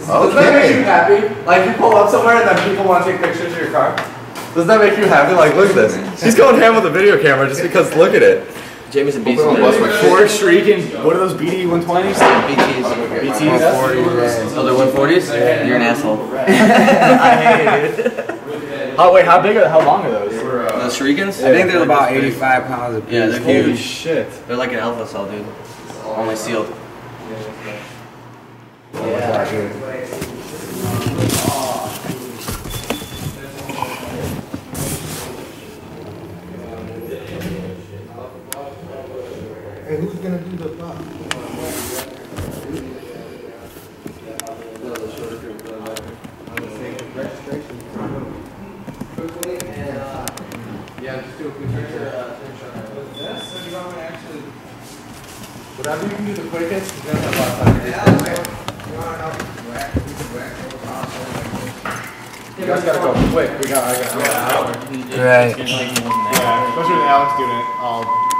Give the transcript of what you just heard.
Does that make you happy? Like you pull up somewhere and then people want to take pictures of your car? Does that make you happy? Like, look at this. She's going ham with the video camera just because, look at it. Jamie's a beast. Ford Streaking. What are those BD 120s? BTs. BTs. 140s. Oh, they're 140s? Yeah. You're an asshole. I hate it. Wait, how big are they? How long are those? Those Shurikens? I think they're about 85 pounds a piece. Yeah, they're Holy huge. shit. They're like an alpha cell, dude. Only sealed. Hey, who's gonna do the pop? Yeah, just do a quick picture. Whatever you can do the quickest, you're gonna have a lot of time. You guys gotta go quick. I got an hour. Right. Yeah, especially with Alex doing it all